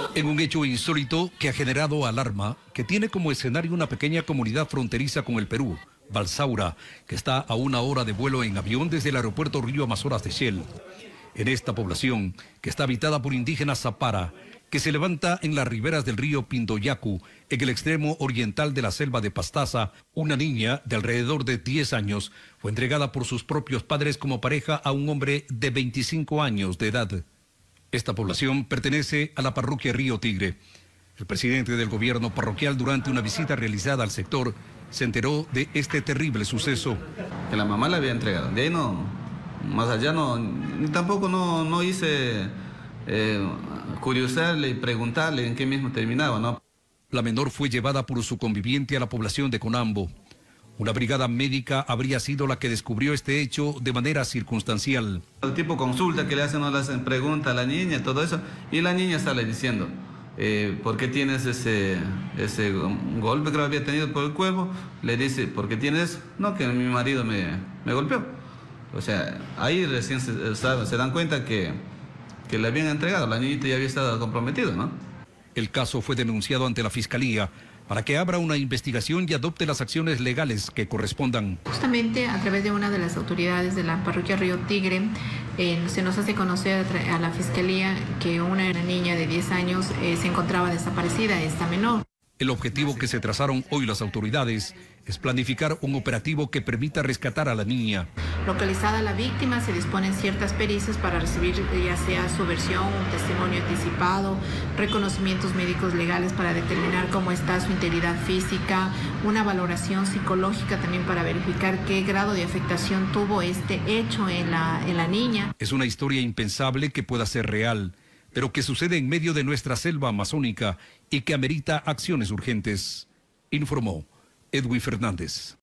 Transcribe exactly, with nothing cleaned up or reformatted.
En un hecho insólito que ha generado alarma, que tiene como escenario una pequeña comunidad fronteriza con el Perú, Balsaura, que está a una hora de vuelo en avión desde el aeropuerto Río Amazonas de Shell. En esta población, que está habitada por indígenas Zapara, que se levanta en las riberas del río Pindoyacu, en el extremo oriental de la selva de Pastaza, una niña de alrededor de diez años fue entregada por sus propios padres como pareja a un hombre de veinticinco años de edad. Esta población pertenece a la parroquia Río Tigre. El presidente del gobierno parroquial, durante una visita realizada al sector, se enteró de este terrible suceso. Que la mamá la había entregado. De ahí no, más allá no, ni tampoco no, no hice eh, curiosarle y preguntarle en qué mismo terminaba, ¿no? La menor fue llevada por su conviviente a la población de Conambo. Una brigada médica habría sido la que descubrió este hecho de manera circunstancial. El tipo consulta que le hacen, no le hacen pregunta a la niña, todo eso, y la niña sale diciendo, eh, ¿por qué tienes ese, ese golpe que lo había tenido por el cuerpo? Le dice, ¿por qué tienes? No, que mi marido me, me golpeó. O sea, ahí recién se, se dan cuenta que, que le habían entregado, la niñita ya había estado comprometida, ¿no? El caso fue denunciado ante la Fiscalía para que abra una investigación y adopte las acciones legales que correspondan. Justamente a través de una de las autoridades de la parroquia Río Tigre, eh, se nos hace conocer a la Fiscalía que una niña de diez años eh, se encontraba desaparecida, esta menor. El objetivo que se trazaron hoy las autoridades es planificar un operativo que permita rescatar a la niña. Localizada la víctima, se disponen ciertas pericias para recibir ya sea su versión, un testimonio anticipado, reconocimientos médicos legales para determinar cómo está su integridad física, una valoración psicológica también para verificar qué grado de afectación tuvo este hecho en la, en la niña. Es una historia impensable que pueda ser real, pero que sucede en medio de nuestra selva amazónica y que amerita acciones urgentes, informó Edwin Fernández.